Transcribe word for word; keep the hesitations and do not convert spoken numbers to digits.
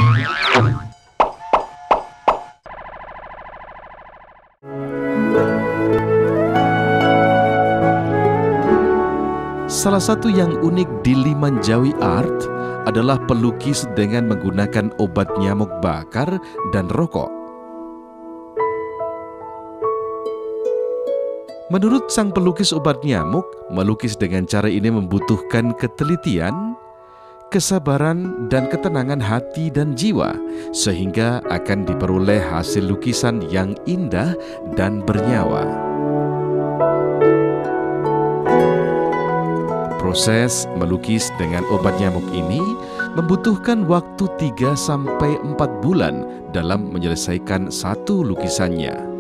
Salah satu yang unik di Limanjawi Art adalah pelukis dengan menggunakan obat nyamuk bakar dan rokok. Menurut sang pelukis obat nyamuk, melukis dengan cara ini membutuhkan ketelitian, kesabaran, dan ketenangan hati dan jiwa, sehingga akan diperoleh hasil lukisan yang indah dan bernyawa. Proses melukis dengan obat nyamuk ini membutuhkan waktu tiga sampai empat bulan dalam menyelesaikan satu lukisannya.